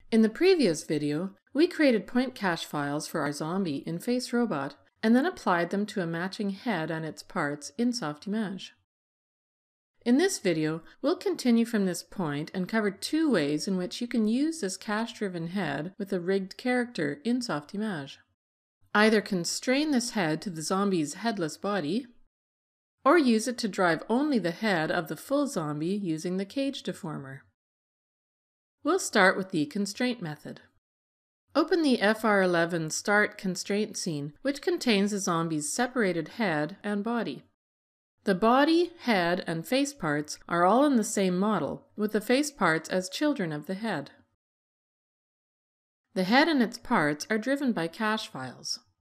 In the previous video, we created point cache files for our zombie in Face Robot and then applied them to a matching head and its parts in Softimage. In this video, we'll continue from this point and cover two ways in which you can use this cache-driven head with a rigged character in Softimage. Either constrain this head to the zombie's headless body, or use it to drive only the head of the full zombie using the cage deformer. We'll start with the constraint method. Open the FR11 Start Constraint scene, which contains the zombie's separated head and body. The body, head, and face parts are all in the same model, with the face parts as children of the head. The head and its parts are driven by cache files.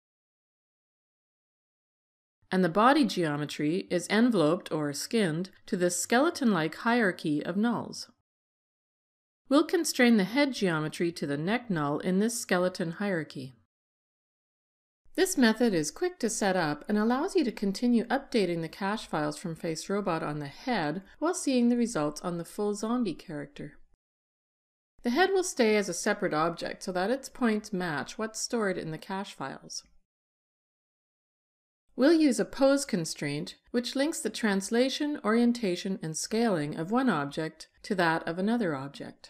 And the body geometry is enveloped or skinned to this skeleton-like hierarchy of nulls. We'll constrain the head geometry to the neck null in this skeleton hierarchy. This method is quick to set up and allows you to continue updating the cache files from Face Robot on the head while seeing the results on the full zombie character. The head will stay as a separate object so that its points match what's stored in the cache files. We'll use a pose constraint, which links the translation, orientation, and scaling of one object to that of another object.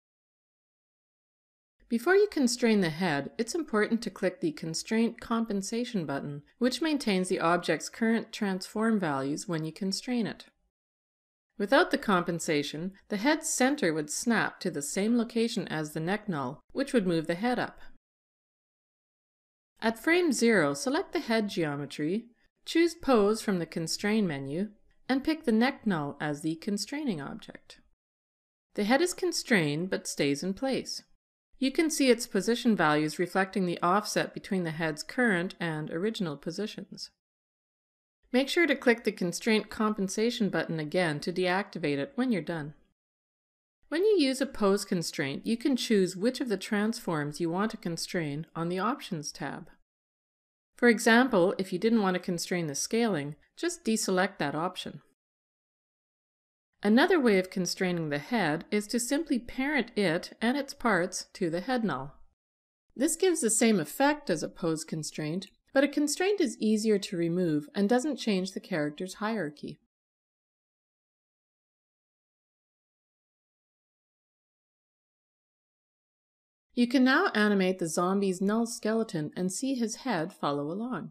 Before you constrain the head, it's important to click the Constraint Compensation button, which maintains the object's current transform values when you constrain it. Without the compensation, the head's center would snap to the same location as the neck null, which would move the head up. At frame 0, select the head geometry, choose Pose from the Constrain menu, and pick the neck null as the constraining object. The head is constrained but stays in place. You can see its position values reflecting the offset between the head's current and original positions. Make sure to click the Constraint Compensation button again to deactivate it when you're done. When you use a pose constraint, you can choose which of the transforms you want to constrain on the Options tab. For example, if you didn't want to constrain the scaling, just deselect that option. Another way of constraining the head is to simply parent it and its parts to the head null. This gives the same effect as a pose constraint, but a constraint is easier to remove and doesn't change the character's hierarchy. You can now animate the zombie's null skeleton and see his head follow along.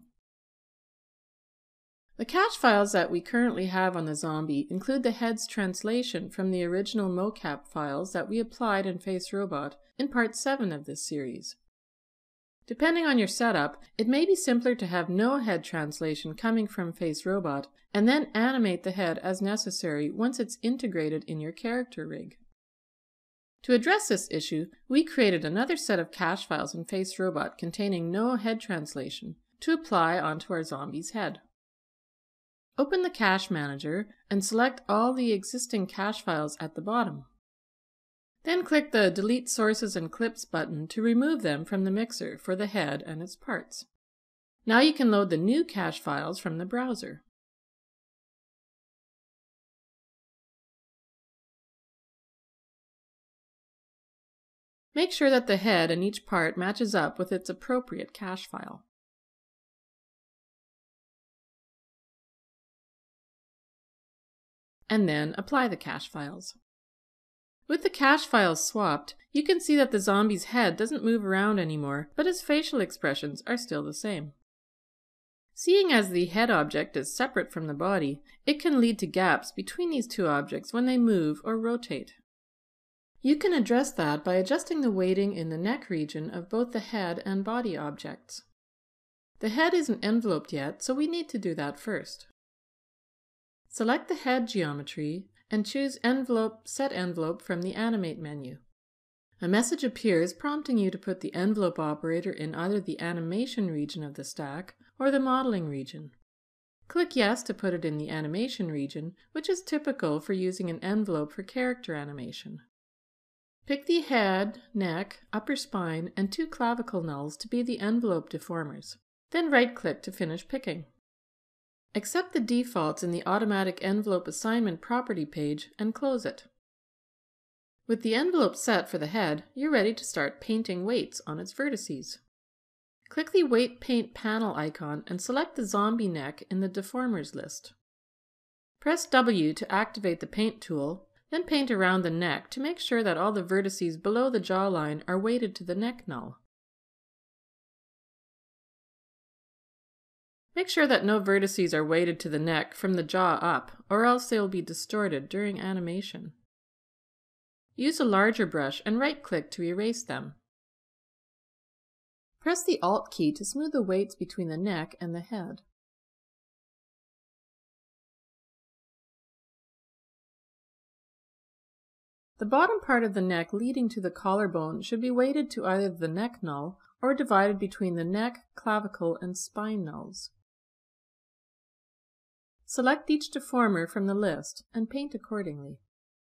The cache files that we currently have on the zombie include the head's translation from the original mocap files that we applied in Face Robot in Part 7 of this series. Depending on your setup, it may be simpler to have no head translation coming from Face Robot and then animate the head as necessary once it's integrated in your character rig. To address this issue, we created another set of cache files in Face Robot containing no head translation to apply onto our zombie's head. Open the Cache Manager and select all the existing cache files at the bottom. Then click the Delete Sources and Clips button to remove them from the mixer for the head and its parts. Now you can load the new cache files from the browser. Make sure that the head and each part matches up with its appropriate cache file. And then apply the cache files. With the cache files swapped, you can see that the zombie's head doesn't move around anymore, but his facial expressions are still the same. Seeing as the head object is separate from the body, it can lead to gaps between these two objects when they move or rotate. You can address that by adjusting the weighting in the neck region of both the head and body objects. The head isn't enveloped yet, so we need to do that first. Select the head geometry and choose Set Envelope from the Animate menu. A message appears prompting you to put the envelope operator in either the animation region of the stack or the modeling region. Click Yes to put it in the animation region, which is typical for using an envelope for character animation. Pick the head, neck, upper spine, and 2 clavicle nulls to be the envelope deformers. Then right-click to finish picking. Accept the defaults in the Automatic Envelope Assignment property page and close it. With the envelope set for the head, you're ready to start painting weights on its vertices. Click the Weight Paint panel icon and select the zombie neck in the Deformers list. Press W to activate the paint tool, then paint around the neck to make sure that all the vertices below the jawline are weighted to the neck null. Make sure that no vertices are weighted to the neck from the jaw up, or else they will be distorted during animation. Use a larger brush and right-click to erase them. Press the Alt key to smooth the weights between the neck and the head. The bottom part of the neck leading to the collarbone should be weighted to either the neck null or divided between the neck, clavicle, and spine nulls. Select each deformer from the list and paint accordingly.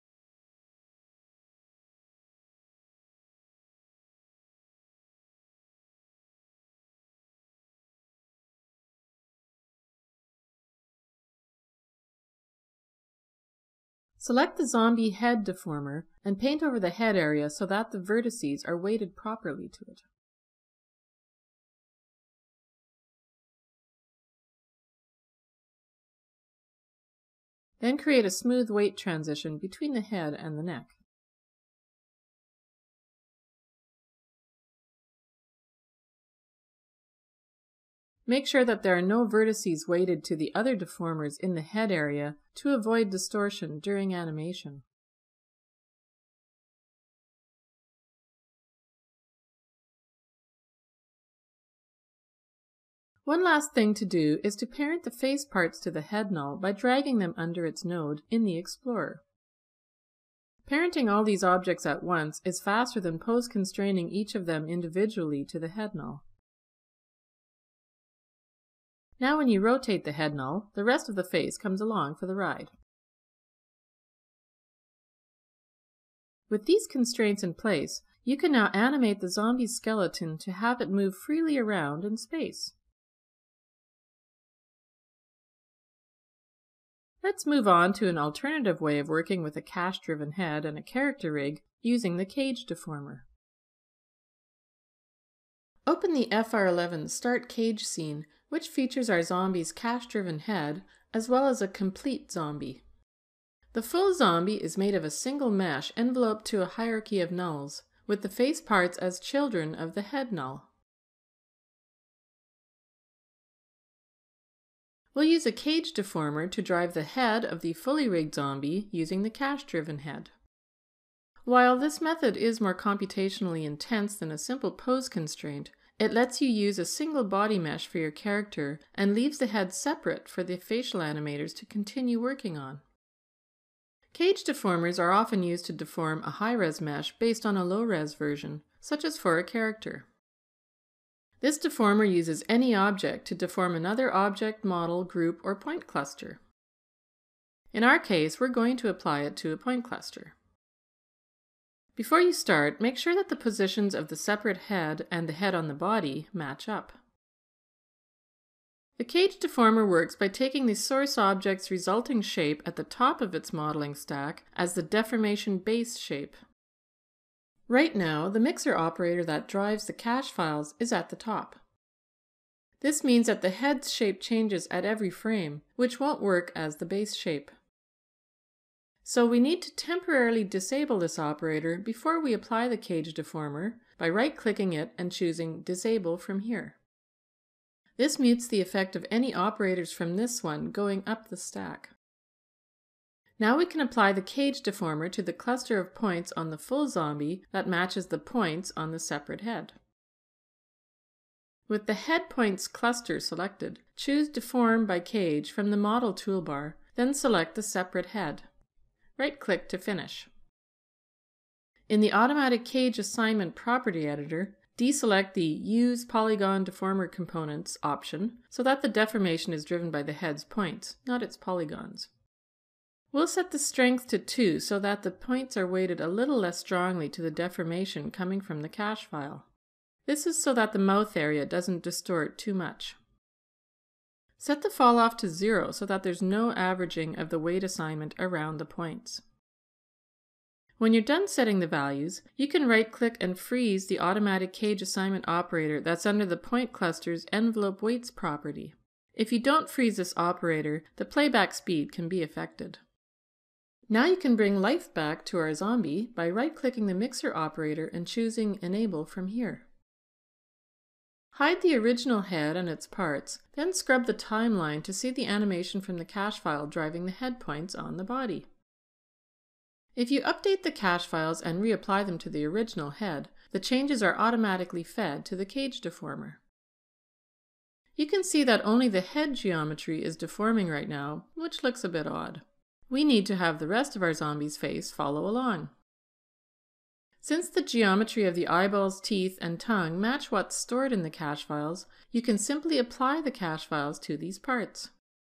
Select the zombie head deformer and paint over the head area so that the vertices are weighted properly to it. Then create a smooth weight transition between the head and the neck. Make sure that there are no vertices weighted to the other deformers in the head area to avoid distortion during animation. One last thing to do is to parent the face parts to the head null by dragging them under its node in the Explorer. Parenting all these objects at once is faster than post-constraining each of them individually to the head null. Now when you rotate the head null, the rest of the face comes along for the ride. With these constraints in place, you can now animate the zombie skeleton to have it move freely around in space. Let's move on to an alternative way of working with a cache-driven head and a character rig using the cage deformer. Open the FR11 Start Cage scene, which features our zombie's cache-driven head, as well as a complete zombie. The full zombie is made of a single mesh enveloped to a hierarchy of nulls, with the face parts as children of the head null. We'll use a cage deformer to drive the head of the fully rigged zombie using the cache-driven head. While this method is more computationally intense than a simple pose constraint, it lets you use a single body mesh for your character and leaves the head separate for the facial animators to continue working on. Cage deformers are often used to deform a high-res mesh based on a low-res version, such as for a character. This deformer uses any object to deform another object, model, group, or point cluster. In our case, we're going to apply it to a point cluster. Before you start, make sure that the positions of the separate head and the head on the body match up. The cage deformer works by taking the source object's resulting shape at the top of its modeling stack as the deformation base shape. Right now, the mixer operator that drives the cache files is at the top. This means that the head's shape changes at every frame, which won't work as the base shape. So we need to temporarily disable this operator before we apply the cage deformer by right-clicking it and choosing Disable from here. This mutes the effect of any operators from this one going up the stack. Now we can apply the cage deformer to the cluster of points on the full zombie that matches the points on the separate head. With the head points cluster selected, choose Deform by Cage from the Model toolbar, then select the separate head. Right-click to finish. In the Automatic Cage Assignment Property Editor, deselect the Use Polygon Deformer Components option so that the deformation is driven by the head's points, not its polygons. We'll set the strength to 2 so that the points are weighted a little less strongly to the deformation coming from the cache file. This is so that the mouth area doesn't distort too much. Set the fall off to 0 so that there's no averaging of the weight assignment around the points. When you're done setting the values, you can right-click and freeze the automatic cage assignment operator that's under the point cluster's envelope weights property. If you don't freeze this operator, the playback speed can be affected. Now you can bring life back to our zombie by right-clicking the mixer operator and choosing Enable from here. Hide the original head and its parts, then scrub the timeline to see the animation from the cache file driving the head points on the body. If you update the cache files and reapply them to the original head, the changes are automatically fed to the cage deformer. You can see that only the head geometry is deforming right now, which looks a bit odd. We need to have the rest of our zombie's face follow along. Since the geometry of the eyeballs, teeth, and tongue match what's stored in the cache files, you can simply apply the cache files to these parts.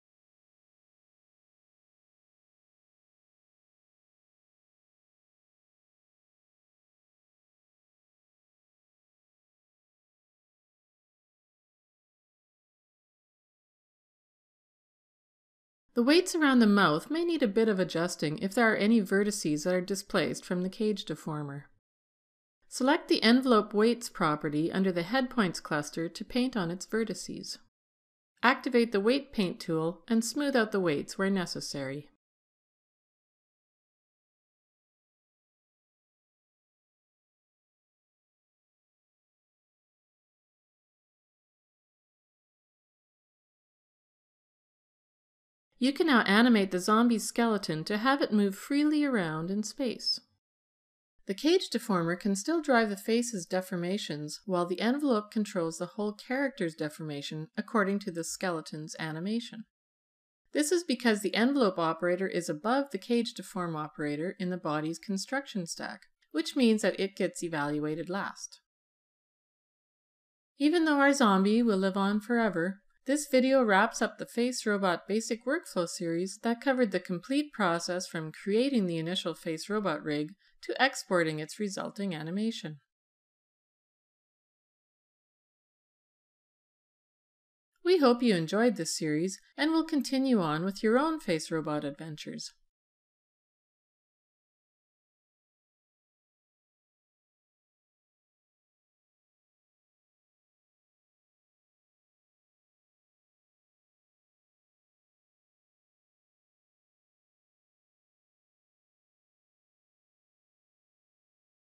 The weights around the mouth may need a bit of adjusting if there are any vertices that are displaced from the cage deformer. Select the envelope weights property under the head points cluster to paint on its vertices. Activate the weight paint tool and smooth out the weights where necessary. You can now animate the zombie's skeleton to have it move freely around in space. The cage deformer can still drive the face's deformations, while the envelope controls the whole character's deformation according to the skeleton's animation. This is because the envelope operator is above the cage deform operator in the body's construction stack, which means that it gets evaluated last. Even though our zombie will live on forever, this video wraps up the Face Robot Basic Workflow series that covered the complete process from creating the initial Face Robot rig to exporting its resulting animation. We hope you enjoyed this series and will continue on with your own Face Robot adventures.